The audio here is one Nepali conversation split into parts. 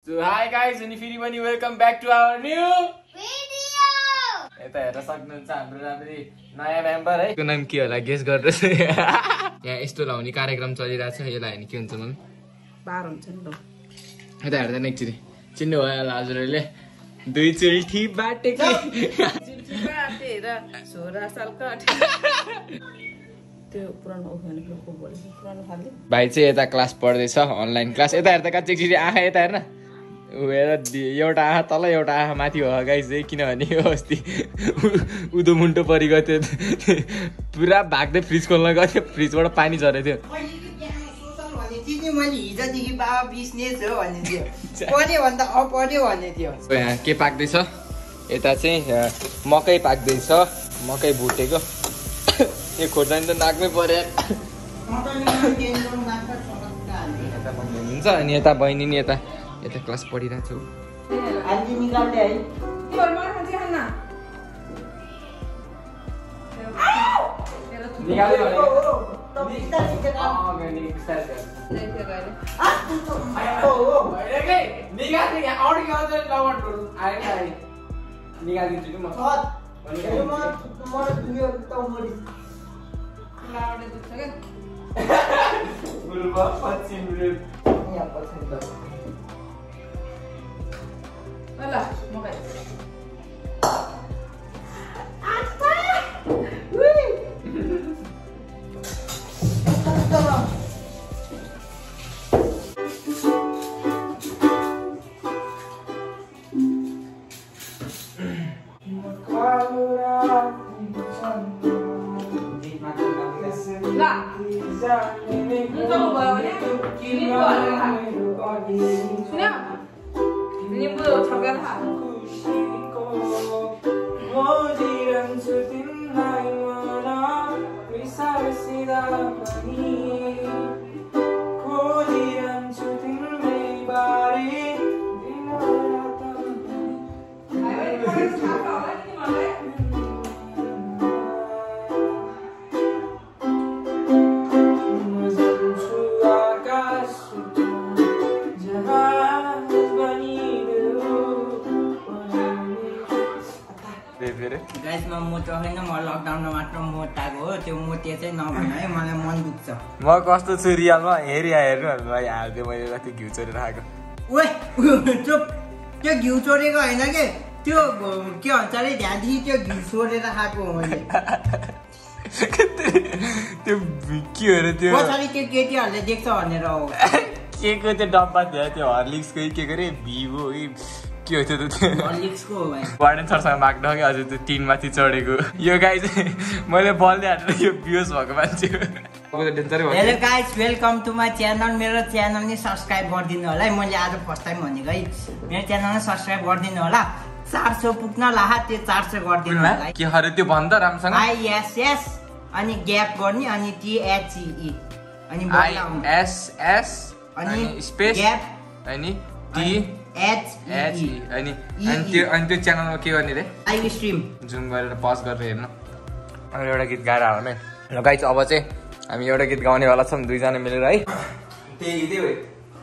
So hi guys, and फेरि पनि welcome back to our new video. यता हेर्न सक्नुहुन्छ हाम्रो राम्ररी नयाँ मेम्बर है। को नाम के होला गेस गर्नुहोस्। यहाँ यस्तो लाउने कार्यक्रम चलिरहेछ। यसलाई हैन के हुन्छ मम्मी? बार हुन्छ नि ल। यता हेर्दा नि एकचोटि चिन्नु भयो होला हजुरहरूले। दुई चुल्ठी बाटेको चुल्ठी बाटेर 16 सालको त्यो पुरानो ओखने को बोले पुरानो खाले। भाइ चाहिँ यता क्लास पढ्दैछ अनलाइन क्लास। यता हेर्दा कति एकचोटि आँखा यता हेर्न। एउटा आँखा तल एउटा आँखा माथि हो गाइस चाहिँ किनभने यो अस्ति उदो मुन्टो परिगयो थियो। पुरा भाग्दै फ्रिज खोल्न गयो थियो। फ्रिजबाट पानी झरेको थियो। मैले हिजोदेखि बाबा बिजनेस हो भन्ने थियो। पढ्यो भन्दा अपढ्यो भन्ने थियो। यहाँ के पाक्दैछ? यता चाहिँ मकै पाक्दैछ। मकै भुटेको। यो खोर्सानी त नाक्नै पर्यो। हुन्छ अनि यता बहिनी नि यता क्लास पढिरहेको छु। मोटो होइन म लकडाउनमा मात्र मोटाएको हो। त्यो मोटे चाहिँ नभन है मलाई मन दुख्छ। म कस्तो छु रियलमा हेर्नु हाल्थेँ मैले त्यो घिउ चोरेर राखेको। ओए चुप, त्यो घिउ चोरेको होइन कि त्यो के भन्छ अरे ध्यानदेखि त्यो घिउ चोरेर खाएको हो मैले। त्यो के हो रे त्यो पछाडि त्यो केटीहरूले देख्छ भनेर हो। के को त्यो डब्बा थियो त्यो हर्लिक्सको के गरे भिभो के हो त्यो हर्लिक्सको हो भाइ। वार्डन सरसँग माग्न कि हजुर त्यो टिनमाथि चढेको यो गाई चाहिँ मैले बलले हालेर यो बियोस भएको मान्छे हो। Hello guys, welcome to my channel. मेरो च्यानल नि सब्सक्राइब गरिदिनु होला है। मैले आज फर्स्ट टाइम भनेको है मेरो च्यानललाई सब्सक्राइब गरिदिनु होला। 400 पुग्न लाहा त्यो 400 गरिदिनु होला के हरे त्यो भन्दा राम्रोसँग ISS अनि ग्याप गर्ने अनि THE अनि ISS अनि स्पेस ग्याप अनि THE अनि त्यो च्यानलमा के गर्ने रे? लाइभ स्ट्रिम जुम गरेर पज गरेर हेर्नु। अनि एउटा गीत गाएर हाल्ने ल गाइस। अब चाहिँ हामी एउटा गीत गाउने वाला छौँ दुईजना मिलेर है। त्यही गीतै हो।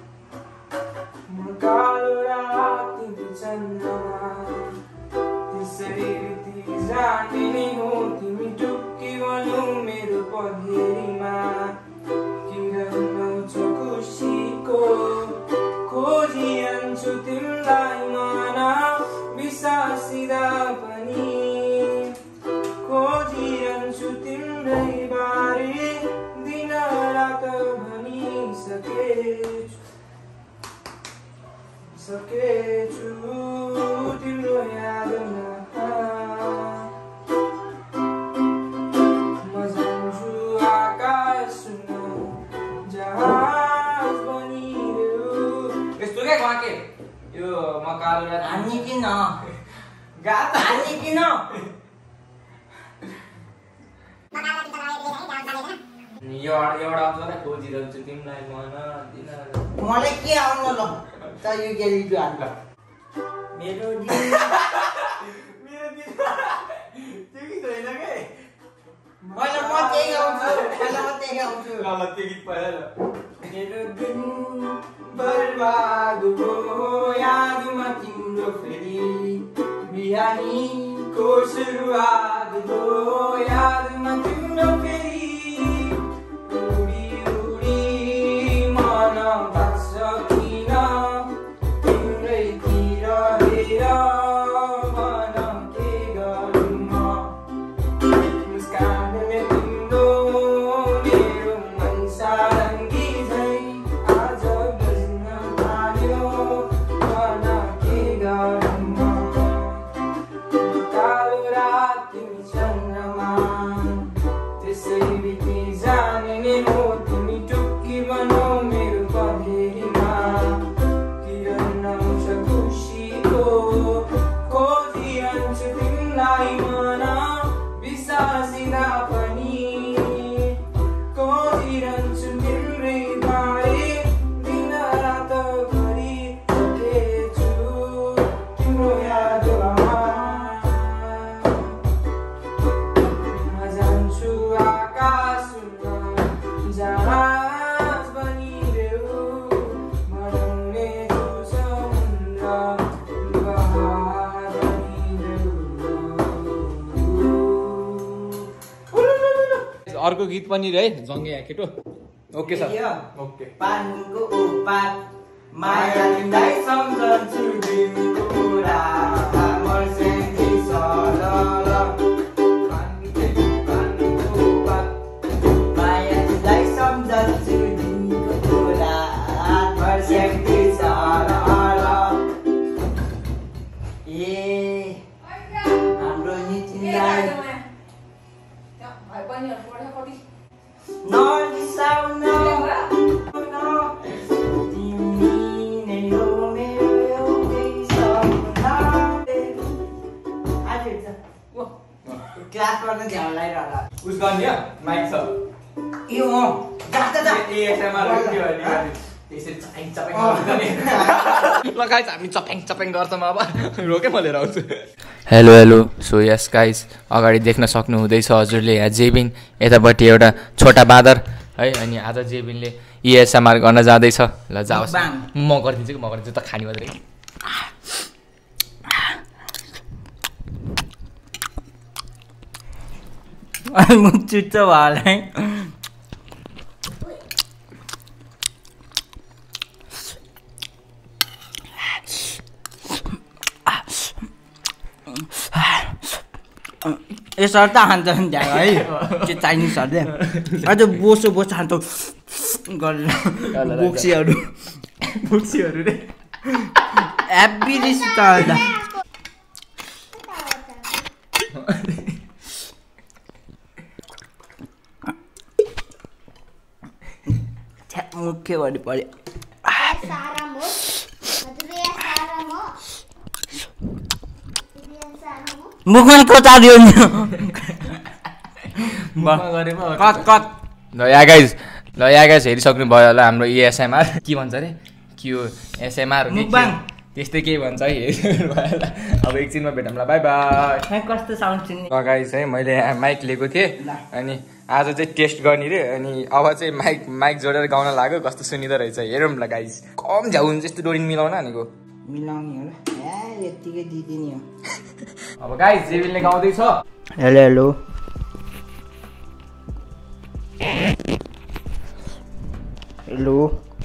मलाई के आउनु ल त यो गेली जो हाल्नु मेरो दिन मेरो दिन त्यो गीत होइन के मैले म त्यही गाउँछु ल त्यो गीत पहिला ल मेरो दिन बर्बाद भयो यादमा तिम्रो फेरि बिहानीको सुरुवात भयो यादमा तिम्रो फेरि उडी उडी मन भाग्छ किन तिम्रैतिर हेर भन के गरौँ म मुस्कानले तिम्रो मेरो मन सारङ्गी झै आज बज्न थाल्यो भन के गरौँ म कालो रात तिमी चन्द्रमा त्यसै बिति जाने हो तिमी टुक्की बनाऊ मेरो पँधेरीमा किरण आउँछ खुसीको खोजिरहन्छु तिमीलाई मन बिसासिँदा पनि खोजिरहन्छु तिम्रै बारे दिन रात गरिरहेछु तिम्रो यादमा म जान्छु आकाश सुन्न जहाज बनिदेऊ मनाउने समुद्र बहार बनिदेऊ अर्को गीत पनि रे जङ्गे या केटो ओके सर ओके पानीको उपात माया तिमीलाई सम्झन्छु दिनको कुरा मर्सेन्थी सरल पानीको उपात माया तिमीलाई सम्झन्छु दिनको कुरा मर्सेन्थी सरल ए हाम्रो नीतिलाई नरिसाउन तिमी नै हो मेरो एउटै सपना आज क्लास गर्न झ्याउ लगाइरहला उस गर्ने माइक छ यो हो जाता जा एएसएमआर के भने त्यसरी चपेङ चपेङ गर्ने लगाइछ हामी चपेङ चपेङ गर्छौँ अब रोके म लिएर आउँछु hello hello so yes guys अगाडि देख्न सक्नुहुँदैछ हजुरले यहाँ जेबिन यतापट्टि एउटा छोटा बाँदर है अनि आज जेबिनले एएसएमआर गर्न जाँदैछ ल जाओस् म गरिदिन्छु कि म गरिदिन्छु त खानी मात्रै मुख चुच्च भयो यसरी त हान्छ नि त्यहाँ है त्यो चाइनिजहरूले अझ बोसो बोसो हान्छ गरेर बुक्सीहरू रे हेप्पी रिस त मुख्य भन्नु पर्यो मुखमा कोचादियो नि ल या गाइज हेरिसक्नु भयो होला हाम्रो एएसएमआर के भन्छ अरे के हो एसएमआर त्यस्तै केही भन्छ है हेर्नु भयो होला अब एकछिनमा भेटौँला बाई बाई कस्तो साउन्ड सुन्ने गाइज है मैले माइक लिएको थिएँ अनि आज चाहिँ टेस्ट गर्ने रे अनि अब चाहिँ माइक जोडेर गाउन लाग्यो कस्तो सुनिँदो रहेछ हेरौँ ल गाइज कम झ्याउ हुन्छ यस्तो डोरी मिलाउन भनेको मिलाउने होला यत्तिकै दिदिने हो अब गाइज जेबिलले गाउँदैछ हेलो हेलो हेलो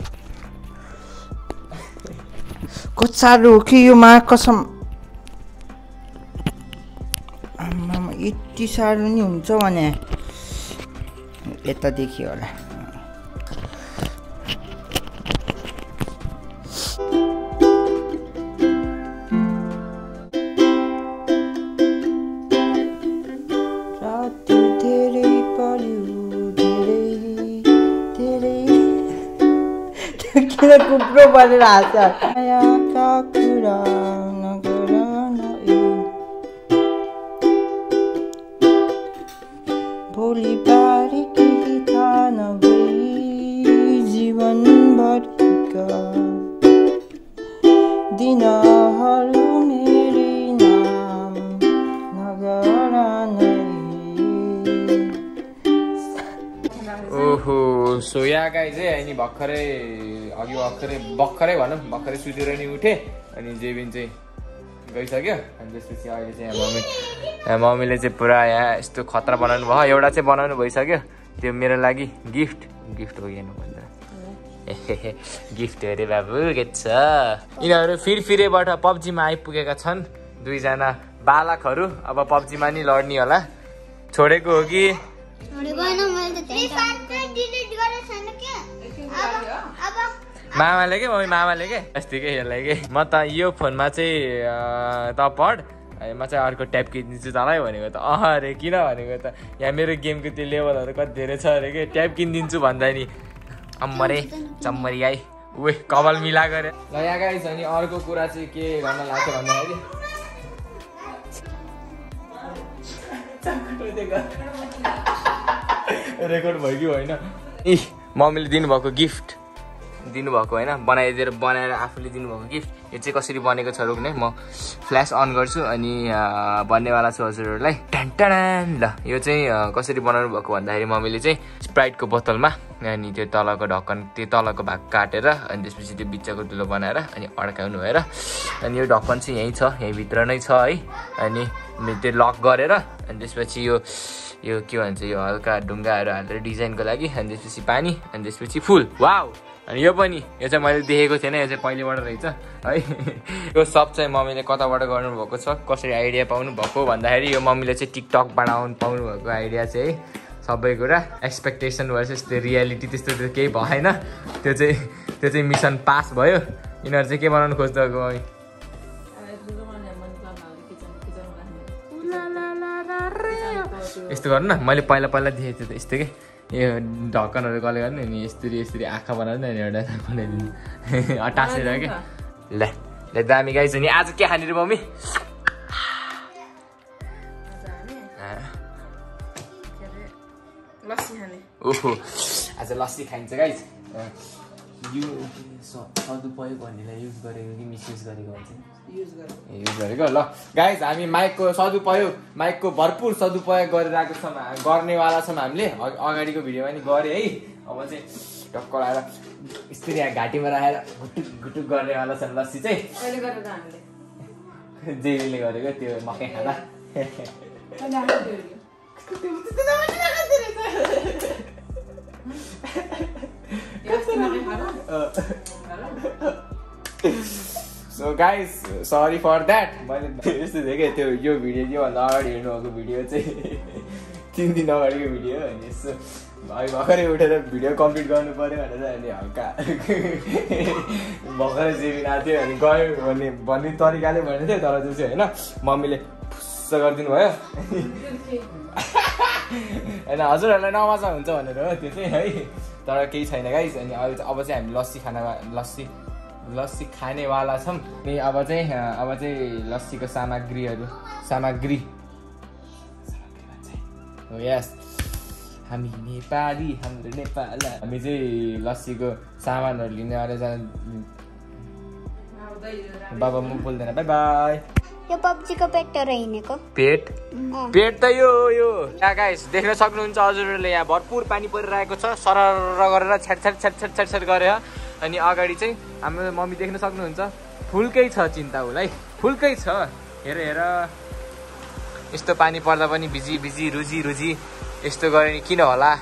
कति साह्रो हो कि यो मा कसम आमामा यति साह्रो नि हुन्छ भने यता देखियो होला किन कुप्रो बनेर हाँस्छ मायाका कुरा नगर भोलि बारी केही थाहा नभई जीवनभरिका दिनहरू मेरै नाम नगर नै ओहो सो यहाँ गाइज है अनि भर्खरै भर्खरै भनौँ भर्खरै सुतेर नि उठेँ अनि जेबिन चाहिँ गइसक्यो अनि त्यसपछि अहिले चाहिँ यहाँ मम्मीले चाहिँ पुरा यहाँ यस्तो खतरा बनाउनु भयो एउटा चाहिँ बनाउनु भइसक्यो त्यो मेरो लागि गिफ्ट हो हेर्नु भन्दा गिफ्ट अरे बाबु के छ यिनीहरू फिरफिरेबाट पब्जीमा आइपुगेका छन् दुईजना बालकहरू अब पब्जीमा नि लड्ने होला छोडेको हो कि मामाले के मम्मी मामाले के अस्तिकै यसलाई के म त यो फोनमा चाहिँ त पढ म चाहिँ अर्को ट्याब किनिदिन्छु तँलाई भनेको त अरे किन भनेको त यहाँ मेरो गेमको त्यो लेभलहरू कति धेरै छ अरे के ट्याब किनिदिन्छु भन्दा नि अम्मरे चम्मरी गाई उही कपाल मिला गरे ल यहाँ गाइस अनि अर्को कुरा चाहिँ के गर्न लाग्छ भन्दाखेरि रेकर्ड भयो कि होइन इ मम्मीले दिनुभएको गिफ्ट दिनुभएको होइन बनाएर आफूले दिनुभएको गिफ्ट यो चाहिँ कसरी बनेको छ रोक्ने म फ्ल्यास अन गर्छु अनि भन्नेवाला छु हजुरहरूलाई टन ल यो चाहिँ कसरी बनाउनु भएको भन्दाखेरि मम्मीले चाहिँ स्प्राइटको बोतलमा अनि त्यो तलको ढक्कन त्यो तलको भाग काटेर अनि त्यसपछि त्यो बिचको दुलो बनाएर अनि अड्काउनु भएर अनि यो ढक्कन चाहिँ यहीँ छ यहीँभित्र नै छ है अनि त्यो लक गरेर अनि त्यसपछि यो के भन्छ यो हल्का ढुङ्गाहरू हालेर डिजाइनको लागि अनि त्यसपछि पानी अनि त्यसपछि फुल वाउ अनि यो पनि यो चाहिँ मैले देखेको थिएन यो चाहिँ पहिलेबाट रहेछ है यो सब चाहिँ मम्मीले कताबाट गर्नुभएको छ कसरी आइडिया पाउनु भएको भन्दाखेरि यो मम्मीले चाहिँ टिकटक बनाउनु पाउनु भएको आइडिया चाहिँ है सबै कुरा एक्सपेक्टेसन भर्सेस त्यो रियालिटी त्यस्तो केही भएन त्यो चाहिँ मिसन पास भयो यिनीहरू चाहिँ के बनाउनु खोज्दो मम्मी यस्तो गर्नु न मैले पहिला देखेको थिएँ त यस्तो के यो ढक्कनहरू कसले गर्ने नि यसरी आँखा बनाउने अनि एउटा बनाइदिनु टाँसेर के ल दामी गाइस नि आज के खाने रे मम्मी ओहो आज लस्सी खाइन्छ गाइस यो सदुपयोग भन्नेलाई युज गरेको कि मिसयुज गरेको भन्छ युज गरेको ल गाइस हामी माइकको भरपुर सदुपयोग गरिरहेको छौँ गर्नेवाला छौँ हामीले अगाडिको भिडियोमा नि गरेँ है अब चाहिँ टक्क लगाएर यस्तरी यहाँ घाँटीमा राखेर घुटुक गर्नेवाला छ लस्सी चाहिँ जेरीले गरेको त्यो मकै खाँदा so guys sorry for that मैले यस्तो देखेँ त्यो यो भिडियो योभन्दा अगाडि हेर्नुभएको भिडियो चाहिँ 3 दिन अगाडिको भिडियो अनि यसो भर्खरै उठेर भिडियो कम्प्लिट गर्नु पऱ्यो भनेर अनि हल्का भर्खरै जेबिन आएको थियो अनि गयो भन्ने तरिकाले भनेको थियो तर त्यो चाहिँ होइन मम्मीले फुस्स गरिदिनु भयो होइन हजुरहरूलाई नमजा हुन्छ भनेर हो त्यो चाहिँ है तर केही छैन गाइस अनि अब चाहिँ हामी लस्सी खानेवाला छौँ अनि अब चाहिँ लस्सीको सामग्री हो यस हामी नेपाली हाम्रो नेपाल हामी चाहिँ लस्सीको सामानहरू लिनेवाला बाबा म बोल्दैन बाई बाई यो पब्जीको पेटहरु हिनेको पेट त यो यहाँ गाइस देख्न सक्नुहुन्छ हजुरहरूले यहाँ भरपुर पानी परिरहेको छ सरर गरेर छ्याट गरेर अनि अगाडि चाहिँ हाम्रो मम्मी देख्न सक्नुहुन्छ फुलकै छ चिन्ता हुलाई फुलकै छ हेर यस्तो पानी पर्दा पनि भिजी रुजी यस्तो गरे किन होला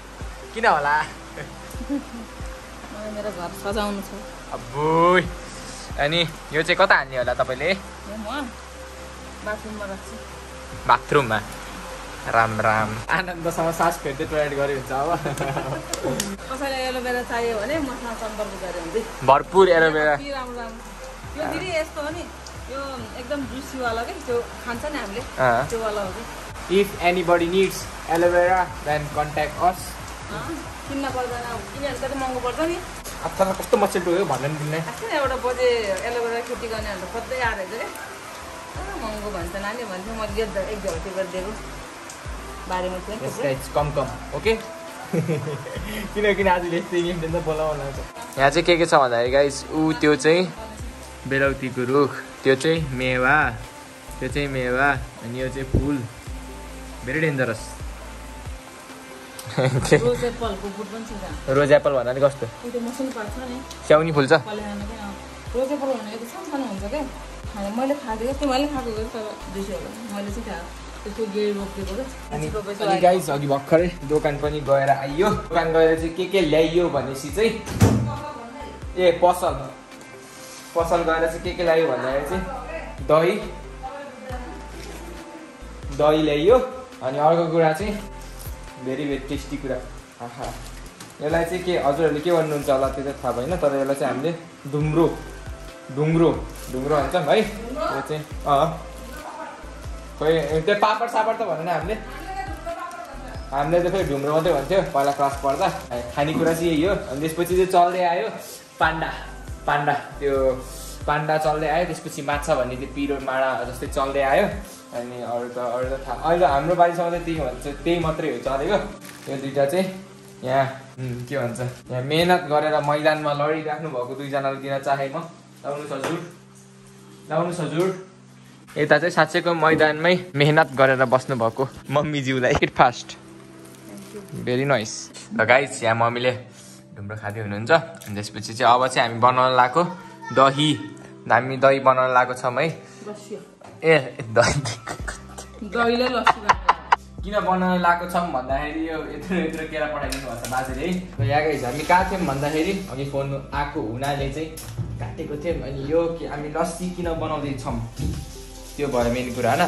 मेरो घर सजाउनु छ अब्बो अनि यो चाहिँ कता हाल्ने होला तपाईले बाथरुममा राख्छु बाथरुममा राम आनन्दसँग सास फेर्दै टोयलेट गरे हुन्छ अब कसैलाई एलोभेरा चाहियो भने मसँग सम्पर्क गरे हुन्छ भरपुर एलोभेरा राम्रो यो दिदी यस्तो हो नि यो एकदम जुसी वाला के त्यो खान्छ नि हामीले त्यो वाला हो कि if anybody needs aloe vera then contact us किन्न पर्दैन किनभने कति महँगो पर्छ नि अब कस्तो मचेटो हो भन्नु दिन्न एउटा बजे एलोभेरा खेती गर्नेहरू खोज्दै आएर चाहिँ महँगो भन्छ नानी भन्थ्यो मैले एक झोल्टी गरिदिएको बारेमा चाहिँ कम ओके किन आज यस्तै इन्डियन त बोलाउन लाग्छ यहाँ चाहिँ के छ भन्दाखेरि गाइस त्यो चाहिँ बेलौतीको रुख त्यो चाहिँ मेवा अनि यो चाहिँ फुल भेरी डेन्जरस रोज एप्पलको फुड पनि छ त्यहाँ। रोज एप्पल भन्नाले कस्तो त्यो मसिनो पार्छ नि स्याउनी फुल्छ पलेहाना क्या रोज एप्पल भनेको सानो सानो हुन्छ क्या मैले खाएको क्या तिमीले खाएको हो तर 200 होला मैले चाहिँ खाएको त्यसको गेड रोपेको क्या अनि गाइस अघि भर्खरै दोकान पनि गएर आइयो दोकान गएर चाहिँ के ल्याइयो भनेपछि चाहिँ ए पसल गएर चाहिँ के ल्यायो भन्दाखेरि चाहिँ दही ल्याइयो अनि अर्को कुरा चाहिँ भेरी टेस्टी कुरा आहा यसलाई चाहिँ के हजुरहरूले के भन्नुहुन्छ होला त्यो चाहिँ थाहा भएन तर यसलाई चाहिँ हामीले ढुङ्ग्रो भन्छौँ है यो चाहिँ खोइ त्यो पापड सापड त भनेन हामीले त फेरि ढुङ्ग्रो मात्रै भन्थ्यो पहिला क्लास पढ्दा खानेकुरा चाहिँ यही हो अनि त्यसपछि चाहिँ चल्दै आयो पान्डा चल्दै आयो त्यसपछि माछा भन्ने त्यो पिरो माडा जस्तै चल्दै आयो अनि अरू त थाहा अहिले हाम्रो बारीसम्म चाहिँ त्यही मात्रै हो चलेको यो दुइटा चाहिँ यहाँ के भन्छ यहाँ मेहनत गरेर मैदानमा लडिराख्नु भएको दुईजनालाई दिन चाहे म लाउनुहोस् हजुर यता चाहिँ साँच्चैको मैदानमै मेहनत गरेर बस्नु भएको मम्मीज्यूलाई इट फास्ट भेरी नाइस ल गाइस यहाँ मम्मीले ढुङ्ग्रो खाँदै हुनुहुन्छ अनि त्यसपछि चाहिँ अब चाहिँ हामी बनाउन लागेको दही बनाउन लागेको छौँ है ए दही किन बनाउन लागेको छौँ भन्दाखेरि यो यत्रो केरा पठाइदिनु भएको छ बाजेले है यहाँ गाइस हामी कहाँ थियौँ भन्दाखेरि अघि फोन आएको हुनाले चाहिँ काटेको थियौँ अनि यो हामी लस्सी किन बनाउँदैछौँ त्यो भयो मेन कुरा होइन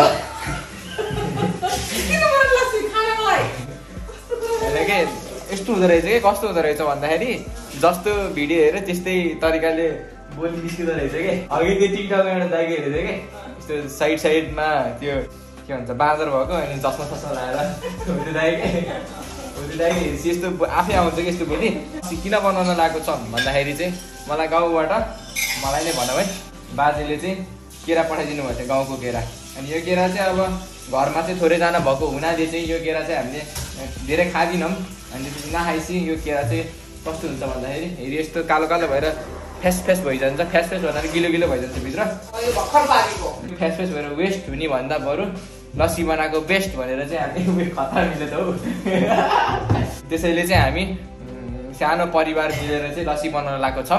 के यस्तो हुँदो रहेछ कि कस्तो हुँदो रहेछ भन्दाखेरि जस्तो भिडियो हेरेर त्यस्तै तरिकाले बोली निस्किँदो रहेछ कि अघि त्यो टिकटकमा एउटा दाइको हेरेको थियो कि यस्तो साइडमा त्यो के भन्छ बाँदर भएको अनि चस्मा लगाएर त्यो दाइ यस्तो आफै आउँछ कि यस्तो बोली किन बनाउन लागेको छ भन्दाखेरि चाहिँ मलाई गाउँबाट मलाई नै भनौँ है बाजेले चाहिँ केरा पठाइदिनु भएको थियो गाउँको केरा अनि यो केरा चाहिँ अब घरमा चाहिँ थोरैजना भएको हुनाले चाहिँ यो केरा चाहिँ हामीले धेरै खाँदिनौँ अनि त्यसपछि नखाएपछि यो केरा चाहिँ कस्तो हुन्छ भन्दाखेरि हेरि यस्तो कालो भएर फेस भइजान्छ फेस भन्दाखेरि गिलो भइजान्छ भित्र फेस भएर वेस्ट हुने भन्दा बरु लस्सी बनाएको बेस्ट भनेर चाहिँ हामी खतरा मिल्यो त हो त्यसैले चाहिँ हामी सानो परिवार मिलेर चाहिँ लस्सी बनाउन लागेको छौँ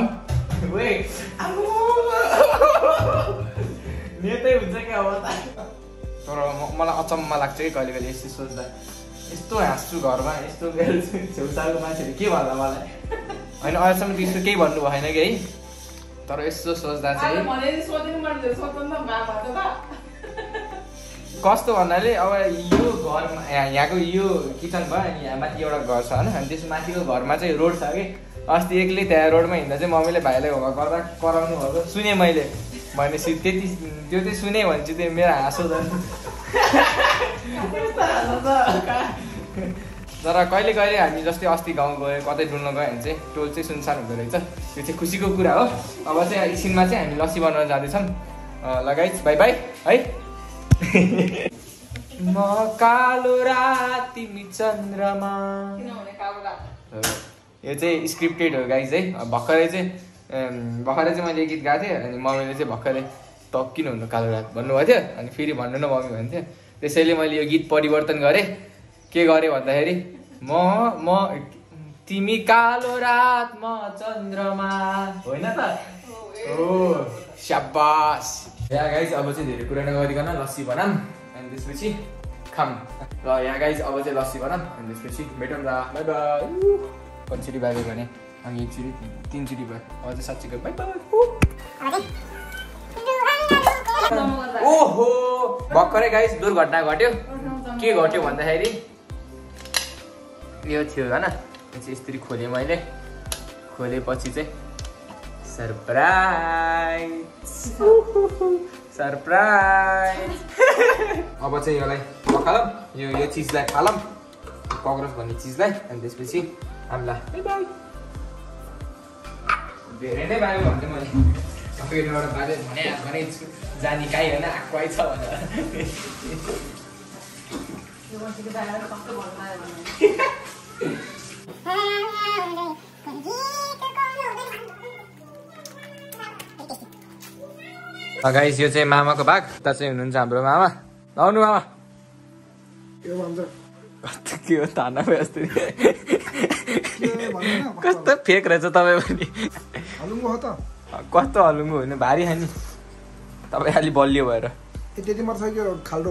नेतै हुन्छ क्या अब तर मलाई अचम्म लाग्छ कि कहिले यस्तो सोच्दा यस्तो हाँस्छु घरमा यस्तो छेउछाउको मान्छेले के भन्ला मलाई होइन अहिलेसम्म त्यस्तो केही भन्नु भएन कि है तर यस्तो सोच्दा चाहिँ कस्तो भन्नाले अब यो घरमा यहाँको यो किचन भयो अनि यहाँ माथि एउटा घर छ होइन अनि त्यस माथिको घरमा चाहिँ रोड छ कि अस्ति एक्लै त्यहाँ रोडमा हिँड्दा चाहिँ मम्मीले भाइलाई होमवर्क गर्दा कराउनु भएको सुने मैले भनेपछि त्यो चाहिँ सुने भने चाहिँ त्यो मेरो हाँसो झन् तर कहिले हामी जस्तै अस्ति गाउँ गयो कतै डुल्न गयो भने चाहिँ टोल चाहिँ सुनसान हुँदो रहेछ त्यो चाहिँ खुसीको कुरा हो अब चाहिँ एकछिनमा चाहिँ हामी लस्सी बनाउन जाँदैछौँ लगाइज बाई है म कालो रात तिमी चन्द्रमा यो चाहिँ स्क्रिप्टेड हो गाइज है भर्खरै चाहिँ मैले गीत गाएको थिएँ अनि मम्मीले चाहिँ भर्खरै त किन हुनु कालो रात भन्नुभएको थियो अनि फेरि भन्नु न मम्मी भन्थ्यो त्यसैले मैले यो गीत परिवर्तन गरेँ के गरेँ भन्दाखेरि म तिमी कालो रात म चन्द्रमा होइन त हो स्याबास यहाँ गाइज अब चाहिँ धेरै कुरा नगरिकन लस्सी बनाऊँ अनि त्यसपछि खाऊँ ल यहाँ गाइज अब चाहिँ लस्सी बनाऊँ अनि त्यसपछि भेटौँ ल बाई बाई कतिचोटि बाई भने अनि एकचोटि 3 चोटि भयो अब चाहिँ 7 चोटि बाई बाई ओहो भर्खरै गाइज दुर्घटना घट्यो के घट्यो भन्दाखेरि यो थियो होइन यो चाहिँ यसरी खोलेँ मैले खोलेपछि चाहिँ सरप्राइज अब चाहिँ यसलाई पखालौँ यो चिजलाई फालौँ कक्रोच भन्ने चिजलाई अनि त्यसपछि हामीलाई धेरै नै बायो भन्थेँ मैले सबैबाट बाजे भने जानी काहीँ होइन आएको छ भनेर गाइस यो चाहिँ मामाको भाग उता चाहिँ हुनुहुन्छ हाम्रो मामा लाउनु मामा कस्तो के हो ताना जस्तो कस्तो फेक रहेछ तपाईँ पनि हलुङ्गो हो त कस्तो हलुङ्गो होइन भारी खाने तपाईँ खालि बलियो भएर त्यति मात्र छ कि खाल्डो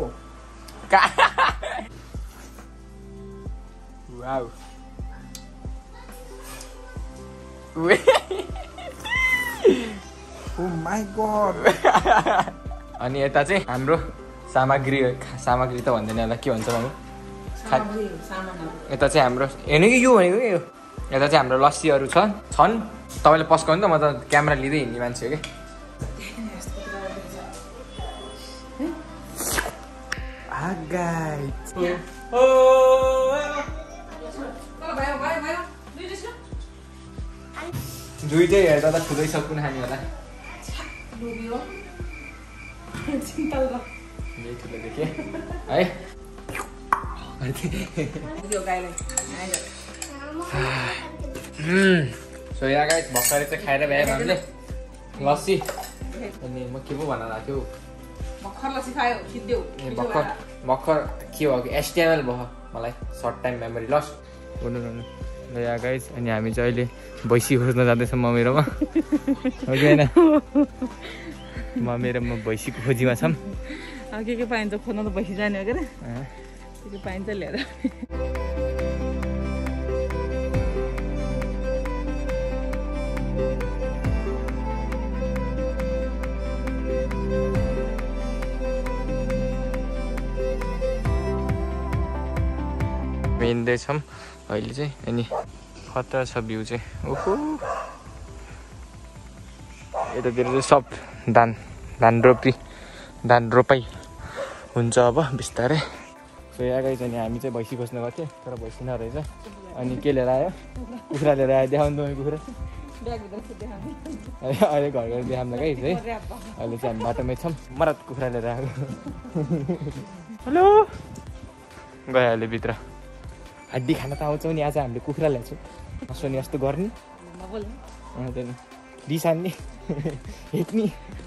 वाउ ओ माई गॉड अनि यता चाहिँ हाम्रो सामग्री त भन्दैन होला के भन्छ भन्नु यता चाहिँ हाम्रो हेर्नु कि यो भनेको कि यो यता चाहिँ हाम्रो लस्सीहरू छन् तपाईँले पस्काउनु त म त क्यामेरा लिँदै हिँड्ने मान्छे हो कि दुइटै हेर्दा त ठुलै सक्नु खाने होला ठुलो देखेँ है सो यहाँ गाइस भर्खरै चाहिँ खाएर भ्यायो हामीले लस्सी अनि म के पो भन्न लाग्थ्यो भर्खर के भयो कि एसटिएमएल भयो मलाई सर्ट टाइम मेमोरी लस ल यहाँ गाइस अनि हामी चाहिँ अहिले भैँसी खोज्न जाँदैछौँ ममेरोमा हो कि होइन ममेरोमा भैँसीको खोजीमा छौँ के पाइन्छ खोज्न त भैँसी जाने हो के के पाइन्छ ल्याएर हिँड्दैछौँ अहिले चाहिँ अनि खतरा छ भ्यू चाहिँ ओहो यतातिर चाहिँ सब धान रोपाइ हुन्छ अब बिस्तारै सो यहाँ गएछ अनि हामी चाहिँ भैँसी खोज्न गएको थियौँ तर भैँसी नरहेछ अनि के लिएर आयो कुखुरा लिएर आयो देखाउनु तपाईँ कुखुरा अहिले घर घर देखाउँ न गाइस है अहिले चाहिँ हामी बाटोमै छौँ मरत कुखुरा लिएर आएको हेलो गइहाल्यो भित्र हड्डी खान त आउँछौँ नि आज हामीले कुखुरा ल्याउँछौँ नसोनी जस्तो गर्ने रिस हान्ने हेट्ने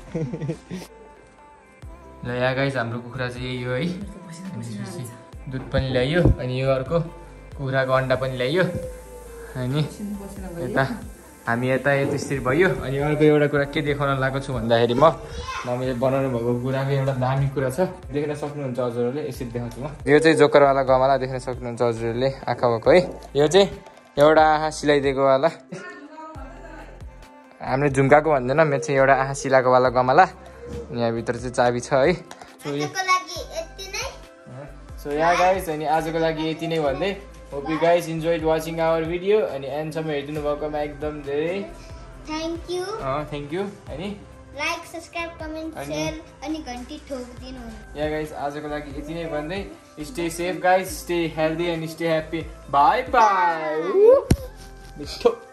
ल यहाँ गाइस हाम्रो कुखुरा चाहिँ यही हो है दुध पनि ल्याइयो अनि यो अर्को कुखुराको अन्डा पनि ल्याइयो अनि यता हामी यता त्यसरी भयो अनि अर्को एउटा कुरा के देखाउन लागेको छु भन्दाखेरि मम्मीले बनाउनु भएको कुराको एउटा दामी कुरा छ देख्न सक्नुहुन्छ हजुरहरूले यसरी देखाउँछु म यो चाहिँ जोकरवाला गमला देख्न सक्नुहुन्छ हजुरहरूले आँखा भएको है यो चाहिँ एउटा आँखा सिलाइदिएको वाला हामीले झुम्काको भन्दैन मेरो चाहिँ एउटा आँखा सिलाएको वाला गमला यहाँभित्र चाहिँ चाबी छ है सो यहाँ गाइस अनि आजको लागि यति नै भन्दै hope you guys enjoyed watching our video अनि एन्डसम्म हेरिदिनु भएकोमा एकदम धेरै थ्याङ्क यू अनि लाइक सब्स्क्राइब कमेन्ट शेयर अनि घन्टी ठोकिदिनु यहाँ गाइस आजको लागि यति नै भन्दै stay safe guys stay healthy and stay happy bye by